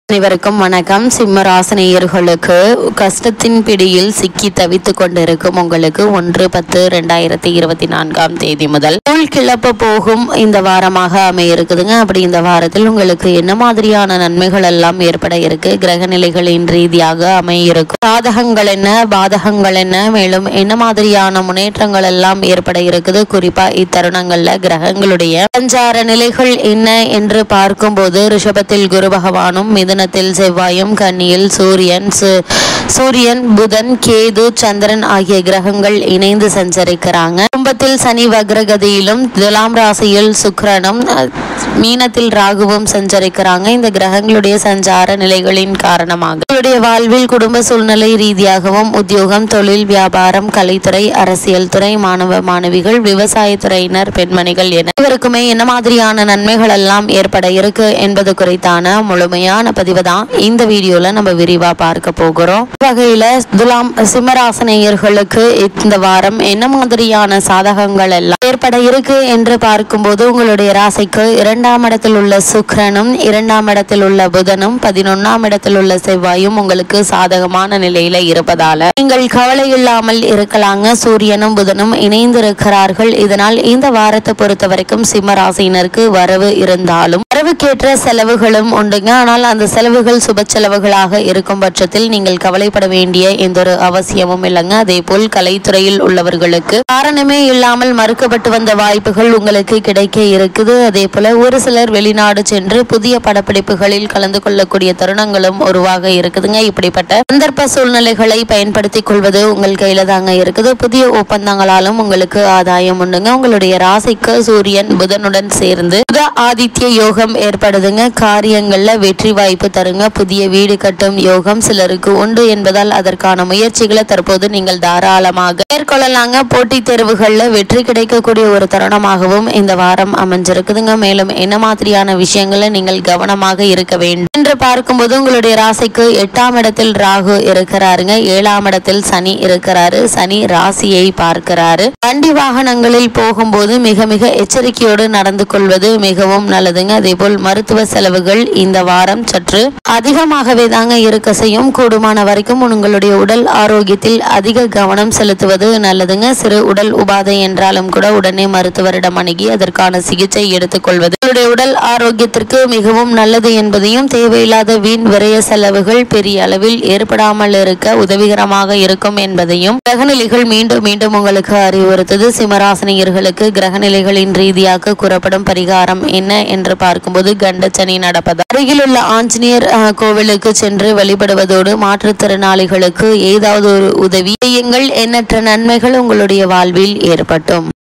அனைவருக்கும் வணக்கம். சிம்ம ராசினியர்களுக்கு கஷ்டத்தின் பிடியில் சிக்கி தவித்துக் கொண்டிருக்கும் உங்களுக்கு 1/10/2024 முதல் கிளப்ப போகும் இந்த வாரமாக அமைய இருக்குதுங்க. அப்படி இந்த வாரத்தில் உங்களுக்கு என்ன மாதிரியான நன்மைகள் எல்லாம் ஏற்பட இருக்கு, கிரக நிலைகளின் ரீதியாக அமைய இருக்கும், சாதகங்கள் என்ன பாதகங்கள் என்ன, மேலும் என்ன மாதிரியான முன்னேற்றங்கள் எல்லாம் ஏற்பட இருக்குது, குறிப்பா இத்தருணங்கள்ல கிரகங்களுடைய சஞ்சார நிலைகள் என்ன என்று பார்க்கும்போது ரிஷபத்தில் குரு பகவானும், மிதுனத்தில் செவ்வாயும், கன்னியில் சூரியன் புதன் கேது சந்திரன் ஆகிய கிரகங்கள் இணைந்து சஞ்சரிக்கிறாங்க. கும்பத்தில் சனி வக்ரகதியிலும், துலாம் ராசியில் சுக்கிரனும், மீனத்தில் ராகுவும் சஞ்சரிக்கிறாங்க. இந்த கிரகங்களுடைய சஞ்சார நிலைகளின் காரணமாக உங்களுடைய வாழ்வில் குடும்ப சூழ்நிலை ரீதியாகவும், உத்தியோகம், தொழில், வியாபாரம், கலைத்துறை, அரசியல் துறை, மாணவ மாணவிகள், விவசாயத்துறையினர், பெண்மணிகள் என இவருக்குமே என்ன மாதிரியான நன்மைகள் எல்லாம் ஏற்பட இருக்கு என்பது குறித்தான முழுமையான பதிவு தான் இந்த வீடியோல நம்ம விரிவா பார்க்க போகிறோம். வகையில சிம்மராசினியர்களுக்கு இந்த வாரம் என்ன மாதிரியான சாதகங்கள் எல்லாம் ஏற்பட இருக்கு என்று பார்க்கும்போது உங்களுடைய ராசிக்கு 2ஆம் இடத்தில் உள்ள சுக்கிரனும், 2ஆம் இடத்தில் உள்ள புதனும், 11ஆம் இடத்தில் உள்ள செவ்வாயும் உங்களுக்கு சாதகமான நிலையில இருப்பதால நீங்கள் கவலை இல்லாமல் இருக்கலாங்க. சூரியனும் புதனும் இணைந்து இருக்கிறார்கள். இதனால் இந்த வாரத்தை பொறுத்த வரைக்கும் சிம்ம ராசியினருக்கு வரவு இருந்தாலும் வரவுக்கேற்ற செலவுகளும் உண்டுங்க. ஆனால் அந்த செலவுகள் சுப செலவுகளாக இருக்கும் பட்சத்தில் நீங்கள் கவலைப்பட வேண்டிய எந்த ஒரு அவசியமும் இல்லைங்க. அதே போல் கலைத்துறையில் உள்ளவர்களுக்கு காரணமே இல்லாமல் மறுக்கப்பட்டு வந்த வாய்ப்புகள் உங்களுக்கு கிடைக்க இருக்குது. அதே போல ஒரு சிலர் வெளிநாடு சென்று புதிய படப்பிடிப்புகளில் கலந்து கொள்ளக்கூடிய தருணங்களும் உருவாக இருக்குதுங்க. இப்படிப்பட்ட சந்தர்ப்ப சூழ்நிலைகளை பயன்படுத்திக் கொள்வது உங்கள் கையில தாங்க இருக்குது. புதிய ஒப்பந்தங்களாலும் உங்களுக்கு ஆதாயம் உண்டுங்க. உங்களுடைய ராசிக்கு சூரியன் புதனுடன் சேர்ந்து புத ஆதித்ய யோகம் ஏற்படுதுங்க. காரியங்கள்ல வெற்றி வாய்ப்பு தருங்க. புதிய வீடு கட்டும் யோகம் சிலருக்கு உண்டு என்பதால் அதற்கான முயற்சிகளை தற்போது நீங்கள் தாராளமாக மேற்கொள்ளலாங்க. போட்டித் தேர்வுகள்ல வெற்றி கிடைக்கக்கூடிய ஒரு தருணமாகவும் இந்த வாரம் அமைஞ்சிருக்குதுங்க. மேலும் என்ன மாதிரியான விஷயங்களை நீங்கள் கவனமாக இருக்க வேண்டும் என்று பார்க்கும்போது உங்களுடைய ராசிக்கு 8ஆம் இடத்தில் ராகு இருக்கிறாருங்க. 7ஆம் இடத்தில் சனி இருக்கிறாரு. சனி ராசியை பார்க்கிறாரு. வண்டி வாகனங்களில் போகும்போது மிக மிக எச்சரிக்கையோடு நடந்து கொள்வது மிகவும் நல்லதுங்க. அதே போல் மருத்துவ செலவுகள் இந்த வாரம் சற்று அதிகமாகவே தாங்க இருக்க செய்யும். கூடுமான வரைக்கும் உங்களுடைய உடல் ஆரோக்கியத்தில் அதிக கவனம் செலுத்துவது நல்லதுங்க. சிறு உடல் உபாதை என்றாலும் கூட உடனே மருத்துவரிடம் அணுகி அதற்கான சிகிச்சை எடுத்துக்கொள்வது உங்களுடைய உடல் ஆரோக்கியத்திற்கு மிகவும் நல்லது என்பதையும், தேவையில்லாத வீண் விரய செலவுகள் பெரிய அளவில் ஏற்படாமல் இருக்க உதவிகரமாக இருக்கும் என்பதையும் கிரகநிலைகள் மீண்டும் மீண்டும் உங்களுக்கு அறிவுறுத்தது. சிம்மராசினியர்களுக்கு கிரகநிலைகளின் ரீதியாக கூறப்படும் பரிகாரம் என்ன என்று பார்க்கும்போது கண்டச்சனி நடப்பது, அருகிலுள்ள ஆஞ்சநேயர் கோவிலுக்கு சென்று வழிபடுவதோடு மாற்றுத்திறனாளிகளுக்கு ஏதாவது ஒரு உதவி செய்யுங்கள். எண்ணற்ற நன்மைகள் உங்களுடைய வாழ்வில் ஏற்பட்டும்.